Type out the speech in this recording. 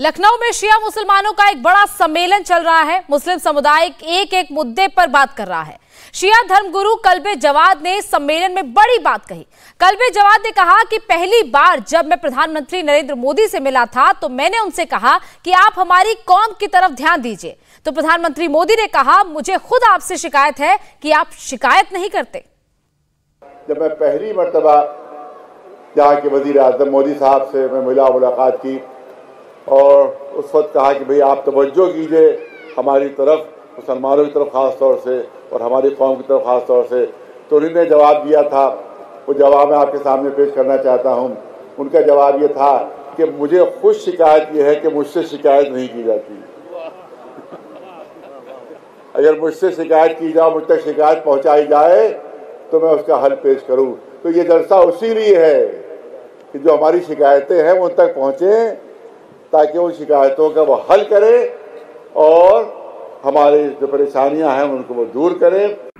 लखनऊ में शिया मुसलमानों का एक बड़ा सम्मेलन चल रहा है। मुस्लिम समुदाय एक एक मुद्दे पर बात कर रहा है। शिया धर्मगुरु कल्बे जवाद ने सम्मेलन में बड़ी बात कही। कल्बे जवाद ने कहा कि पहली बार जब मैं प्रधानमंत्री नरेंद्र मोदी से मिला था तो मैंने उनसे कहा कि आप हमारी कौम की तरफ ध्यान दीजिए, तो प्रधानमंत्री मोदी ने कहा मुझे खुद आपसे शिकायत है कि आप शिकायत नहीं करते। जब मैं पहली मर्तबा यहाँ के वजीर आज़म मोदी साहब से मैं मुलाकात की और उस वक्त कहा कि भाई आप तवज्जो कीजिए हमारी तरफ, मुसलमानों की तरफ ख़ास तौर से और हमारी कौम की तरफ ख़ास तौर से, तो उन्होंने जवाब दिया था। वो जवाब मैं आपके सामने पेश करना चाहता हूँ। उनका जवाब ये था कि मुझे खुद शिकायत ये है कि मुझसे शिकायत नहीं की जाती। अगर मुझसे शिकायत की जाए, मुझ तक शिकायत पहुँचाई जाए तो मैं उसका हल पेश करूँ। तो ये जलसा उसी लिए है कि जो हमारी शिकायतें हैं वो उन तक पहुँचें ताकि उन शिकायतों का वो हल करे और हमारी जो परेशानियां हैं उनको वो दूर करें।